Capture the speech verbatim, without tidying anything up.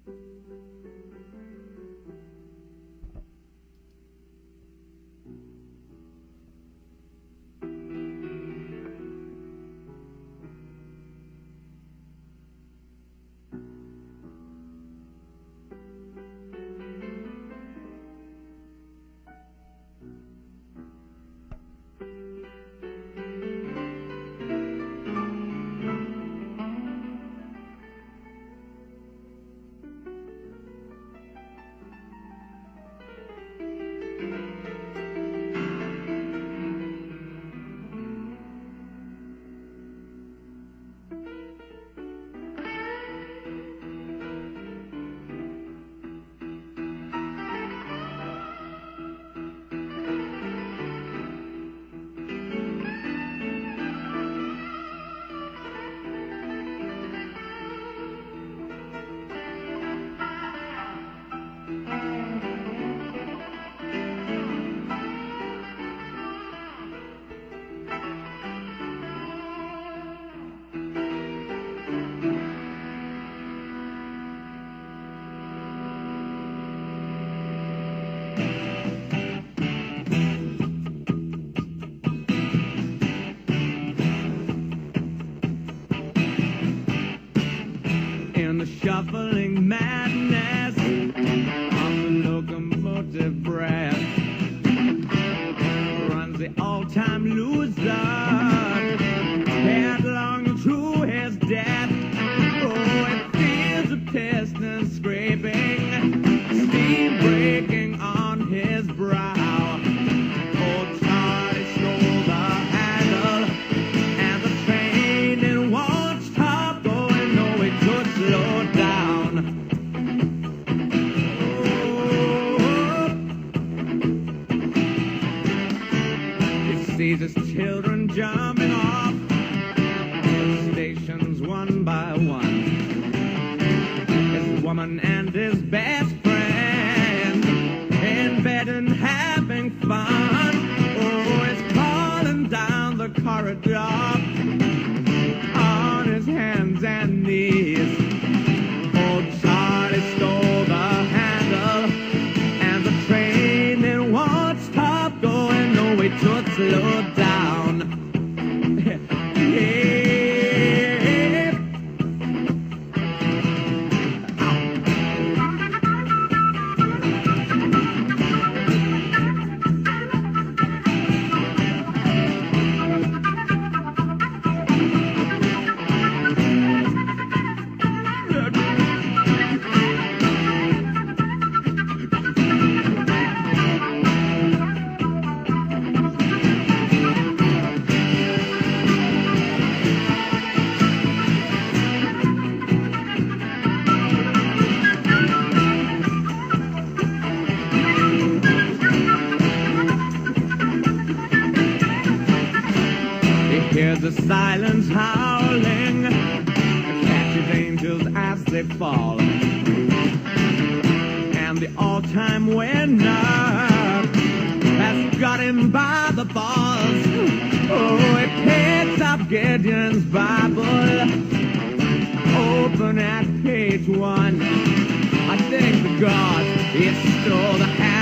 Shuffling madness on the locomotive brass runs the all-time loser headlong to his death. Oh, it feels a piston scraping, steam breaking on his brow. Old Charlie stole the handle, and the train it won't stop going. No, it could slow down. Sees his children jumping off the stations one by one. His woman and his best friend in bed and having fun. Oh, he's crawling down the corridor on his hands and knees. Old Charlie stole the handle, and the train it won't stop going. No, it should slow down. Yeah. Hears the silence howling, catches angels as they fall, and the all-time winner has got him by the balls. Oh, he picks up Gideon's Bible, open at page one. I thank the God he stole the hand.